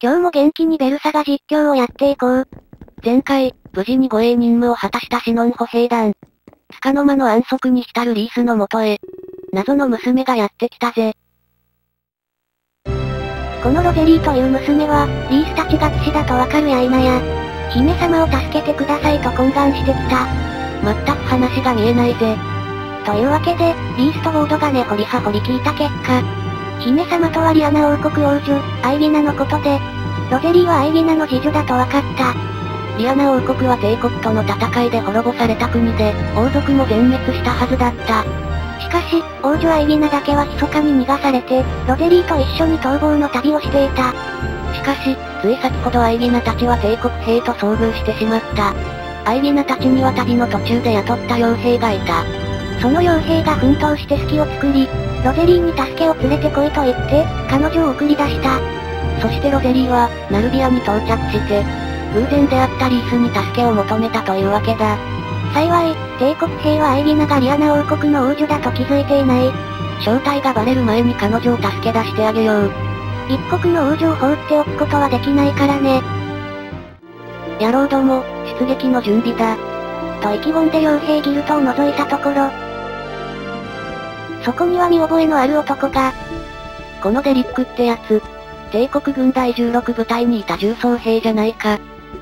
今日も元気にベルサガ実況をやっていこう。 前回、無事に護衛任務を果たしたシノン歩兵団。束の間の安息に浸るリースのもとへ、謎の娘がやってきたぜ。 このロゼリーという娘は、リースたちが騎士だとわかるや否や、姫様を助けてくださいと懇願してきた。 全く話が見えないぜ。 というわけで、リースとボードが根掘り葉掘り聞いた結果、姫様とはリアナ王国王女、アイギナのことで、ロゼリーはアイギナの次女だとわかった。 リアナ王国は帝国との戦いで滅ぼされた国で、王族も全滅したはずだった。 しかし、王女アイギナだけは密かに逃がされて、ロゼリーと一緒に逃亡の旅をしていた。 しかし、つい先ほどアイギナたちは帝国兵と遭遇してしまった。アイギナたちには旅の途中で雇った傭兵がいた。 その傭兵が奮闘して隙を作り、ロゼリーに助けを連れてこいと言って、彼女を送り出した。 そしてロゼリーは、ナルビアに到着して、偶然出会ったリースに助けを求めたというわけだ。 幸い、帝国兵はアイギナがリアナ王国の王女だと気づいていない。 正体がバレる前に彼女を助け出してあげよう。 一国の王女を放っておくことはできないからね。 野郎ども、出撃の準備だ。 と意気込んで傭兵ギルトを覗いたところ、そこには見覚えのある男が。 このデリックってやつ、帝国軍第16部隊にいた重装兵じゃないか。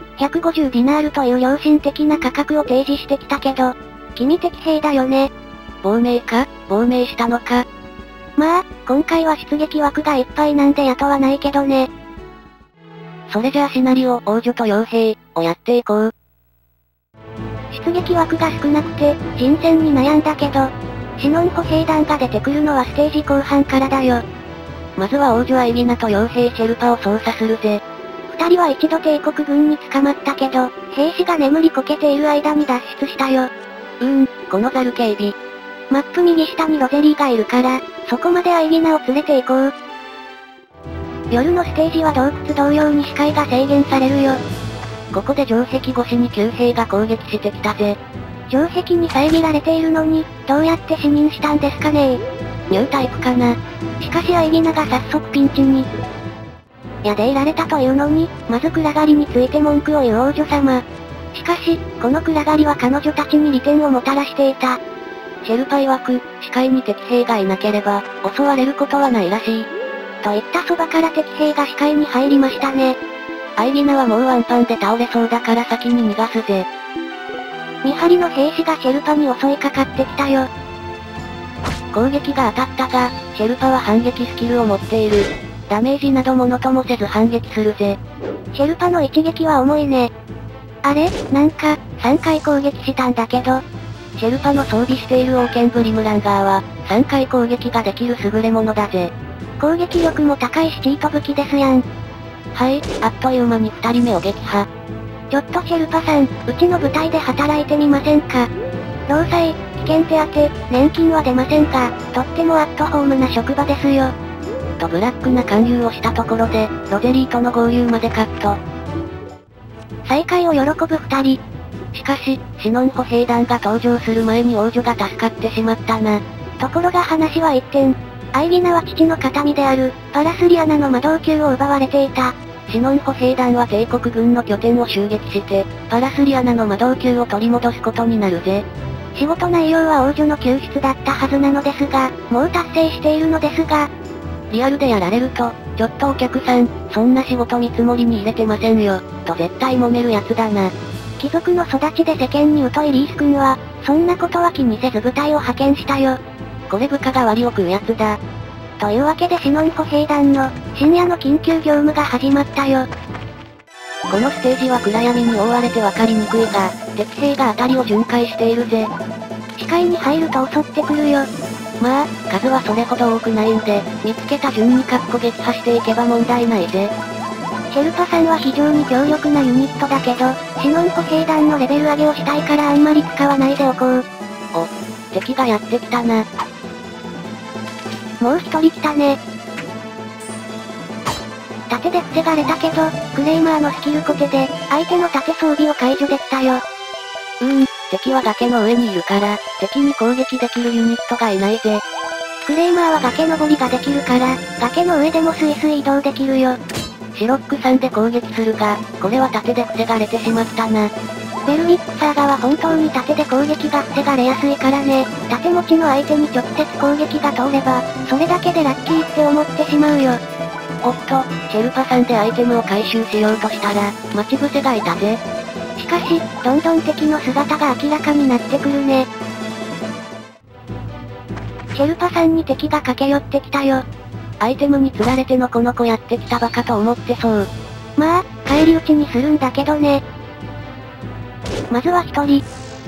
150ディナールという良心的な価格を提示してきたけど、君敵兵だよね。 亡命か？亡命したのか？ まあ、今回は出撃枠がいっぱいなんで雇わないけどね。 それじゃあシナリオ、王女と傭兵、をやっていこう。 出撃枠が少なくて、人選に悩んだけど、シノン歩兵団が出てくるのはステージ後半からだよ。 まずは王女アイギナと傭兵シェルパを操作するぜ。 二人は一度帝国軍に捕まったけど、兵士が眠りこけている間に脱出したよ。 このザル警備。 マップ右下にロゼリーがいるから、そこまでアイギナを連れて行こう。夜のステージは洞窟同様に視界が制限されるよ。 ここで城壁越しに旧兵が攻撃してきたぜ。 城壁に遮られているのに、どうやって死認したんですかねニュータイプかな。 しかしアイギナが早速ピンチに。やでいられたというのに、まず暗がりについて文句を言う王女様。しかし、この暗がりは彼女たちに利点をもたらしていた。 シェルパ曰く、視界に敵兵がいなければ、襲われることはないらしい。 と言ったそばから敵兵が視界に入りましたね。 アイギナはもうワンパンで倒れそうだから先に逃がすぜ。 見張りの兵士がシェルパに襲いかかってきたよ。 攻撃が当たったが、シェルパは反撃スキルを持っている。ダメージなどものともせず反撃するぜ。 シェルパの一撃は重いね。あれ、なんか、3回攻撃したんだけど。 シェルパの装備しているオーケンブリムランガーは、3回攻撃ができる優れものだぜ。 攻撃力も高いしチート武器ですやん。 はい、あっという間に2人目を撃破。 ちょっとシェルパさん、うちの部隊で働いてみませんか？労災、危険手当、年金は出ませんが、とってもアットホームな職場ですよ。 とブラックな勧誘をしたところで、ロゼリーとの合流までカット。 再会を喜ぶ二人。 しかし、シノン歩兵団が登場する前に王女が助かってしまったな。 ところが話は一転。アイギナは父の形見である、パラスリアナの魔導球を奪われていた。 シノン歩兵団は帝国軍の拠点を襲撃して、パラスリアナの魔導球を取り戻すことになるぜ。 仕事内容は王女の救出だったはずなのですが、もう達成しているのですが、 リアルでやられると、ちょっとお客さん、そんな仕事見積もりに入れてませんよ、と絶対揉めるやつだな。 貴族の育ちで世間に疎いリース君は、そんなことは気にせず部隊を派遣したよ。 これ部下が割を食うやつだ。 というわけでシノン歩兵団の、深夜の緊急業務が始まったよ。 このステージは暗闇に覆われて分かりにくいが、敵兵が辺りを巡回しているぜ。 視界に入ると襲ってくるよ。 まあ、数はそれほど多くないんで、見つけた順に撃破していけば問題ないぜ。 シェルパさんは非常に強力なユニットだけど、シノン歩兵団のレベル上げをしたいからあんまり使わないでおこう。 お、敵がやってきたな。 もう一人来たね。盾で防がれたけど、クレイマーのスキルコテで、相手の盾装備を解除できたよ。 敵は崖の上にいるから、敵に攻撃できるユニットがいないぜ。 クレイマーは崖登りができるから、崖の上でもスイスイ移動できるよ。 シロック3で攻撃するが、これは盾で防がれてしまったな。 ベルミックサーガは本当に盾で攻撃が防がれやすいからね。盾持ちの相手に直接攻撃が通れば、それだけでラッキーって思ってしまうよ。 おっと、シェルパさんでアイテムを回収しようとしたら、待ち伏せがいたぜ。 しかし、どんどん敵の姿が明らかになってくるね。シェルパさんに敵が駆け寄ってきたよ。 アイテムに釣られてのこの子やってきたバカと思ってそう。 まあ、返り討ちにするんだけどね。まずは1人。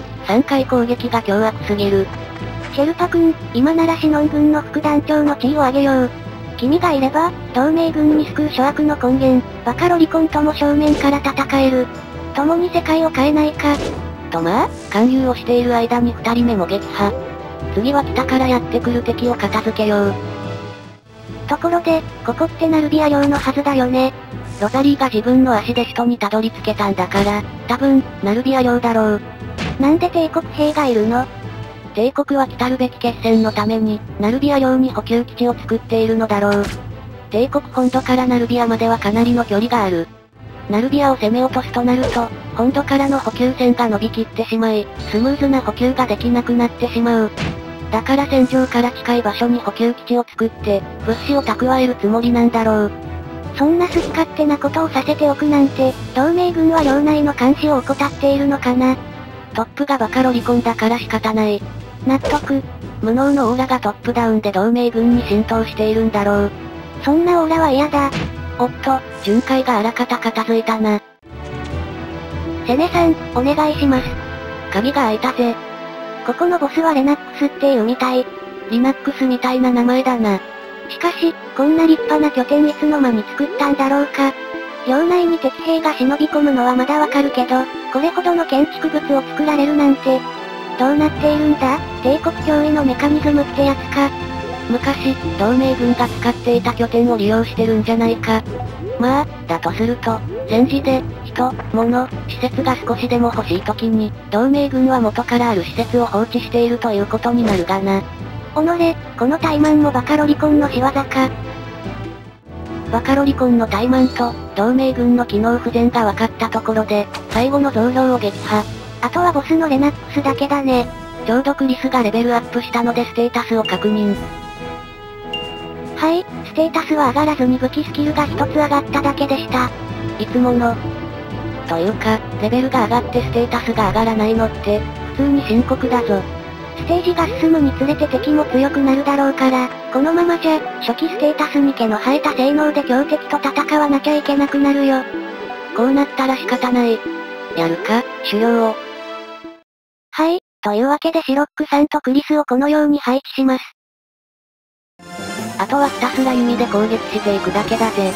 3回攻撃が凶悪すぎる。 シェルパ君、今ならシノン軍の副団長の地位を上げよう。君がいれば、同盟軍に救う諸悪の根源、バカロリコンとも正面から戦える。共に世界を変えないか。 とまあ、勧誘をしている間に2人目も撃破。次は北からやってくる敵を片付けよう。 ところで、ここってナルビア領のはずだよね。 ロザリーが自分の足で首都にたどり着けたんだから、多分、ナルビア領だろう。 なんで帝国兵がいるの？ 帝国は来るべき決戦のために、ナルビア領に補給基地を作っているのだろう。帝国本土からナルビアまではかなりの距離がある。ナルビアを攻め落とすとなると、本土からの補給線が伸びきってしまい、スムーズな補給ができなくなってしまう。だから戦場から近い場所に補給基地を作って、物資を蓄えるつもりなんだろう。 そんな好き勝手なことをさせておくなんて、同盟軍は領内の監視を怠っているのかな。 トップがバカロリコンだから仕方ない。 納得。 無能のオーラがトップダウンで同盟軍に浸透しているんだろう。 そんなオーラは嫌だ。 おっと、巡回があらかた片付いたな。 セネさん、お願いします。 鍵が開いたぜ。 ここのボスはレナックスっていうみたい。 リナックスみたいな名前だな。 しかし、こんな立派な拠点いつの間に作ったんだろうか。領内に敵兵が忍び込むのはまだわかるけど、これほどの建築物を作られるなんて。どうなっているんだ？帝国脅威のメカニズムってやつか。 昔、同盟軍が使っていた拠点を利用してるんじゃないか。まあ、だとすると、戦時で、人、物、施設が少しでも欲しい時に、同盟軍は元からある施設を放置しているということになるがな。 この怠慢もバカロリコンの仕業か。 バカロリコンの怠慢と、同盟軍の機能不全が分かったところで、最後の増強を撃破。 あとはボスのレナックスだけだね。 ちょうどクリスがレベルアップしたのでステータスを確認。 はい、ステータスは上がらずに武器スキルが一つ上がっただけでした。 いつもの。というか、レベルが上がってステータスが上がらないのって、普通に深刻だぞ。 ステージが進むにつれて敵も強くなるだろうから、このままじゃ、初期ステータスに毛の生えた性能で強敵と戦わなきゃいけなくなるよ。 こうなったら仕方ない。やるか、狩猟を。 はい、というわけでシロックさんとクリスをこのように配置します。 あとはひたすら弓で攻撃していくだけだぜ。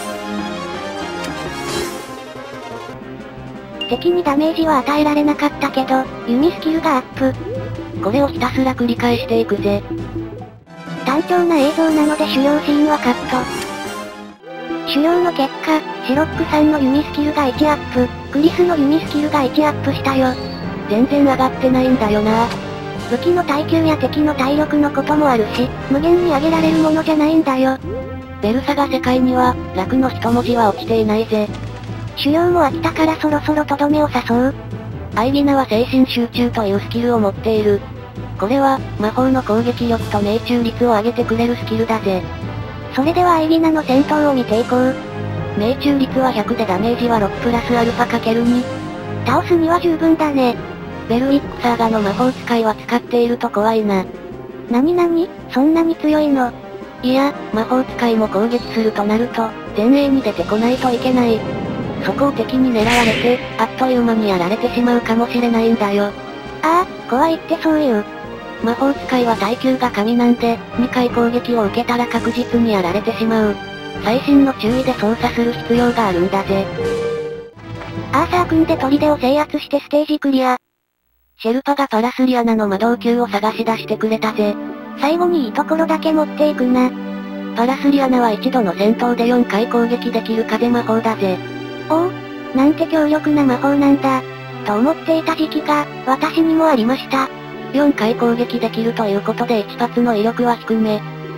敵にダメージは与えられなかったけど、弓スキルがアップ。 これをひたすら繰り返していくぜ。 単調な映像なので狩猟シーンはカット。狩猟の結果、シロックさんの弓スキルが1アップ、クリスの弓スキルが1アップしたよ。 全然上がってないんだよな。 武器の耐久や敵の体力のこともあるし、無限に上げられるものじゃないんだよ。 ベルサガ世界には、楽の一文字は落ちていないぜ。 狩猟も飽きたからそろそろとどめを刺そう。 アイギナは精神集中というスキルを持っている。これは、魔法の攻撃力と命中率を上げてくれるスキルだぜ。 それではアイギナの戦闘を見ていこう。 命中率は100でダメージは6プラスアルファ ×2。 倒すには十分だね。 ベルウィックサーガの魔法使いは使っていると怖いな。 なにそんなに強いの？ いや、魔法使いも攻撃するとなると、前衛に出てこないといけない。そこを敵に狙われて、あっという間にやられてしまうかもしれないんだよ。 ああ、怖いってそういう。 魔法使いは耐久が神なんで、2回攻撃を受けたら確実にやられてしまう。細心の注意で操作する必要があるんだぜ。 アーサー君で砦を制圧してステージクリア。 シェルパがパラスリアナの魔導球を探し出してくれたぜ。 最後にいいところだけ持っていくな。 パラスリアナは一度の戦闘で4回攻撃できる風魔法だぜ。 おお、なんて強力な魔法なんだ。と思っていた時期が、私にもありました。 4回攻撃できるということで1発の威力は低め。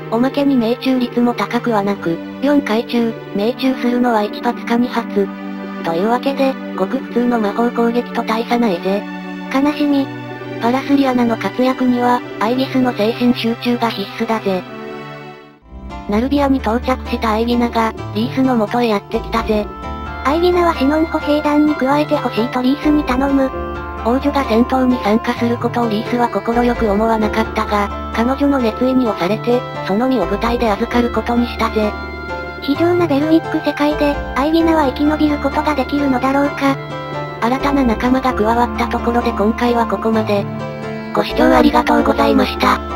おまけに命中率も高くはなく、4回中、命中するのは1発か2発。というわけで、ごく普通の魔法攻撃と大差ないぜ。 悲しみ。 パラスリアナの活躍には、アイビスの精神集中が必須だぜ。ナルビアに到着したアイビナが、リースの元へやってきたぜ。 アイビナはシノン歩兵団に加えてほしいとリースに頼む。 王女が戦闘に参加することをリースは快く思わなかったが、彼女の熱意に押されて、その身を部隊で預かることにしたぜ。 非常なベルウィック世界で、アイビナは生き延びることができるのだろうか。 新たな仲間が加わったところで今回はここまで。ご視聴ありがとうございました。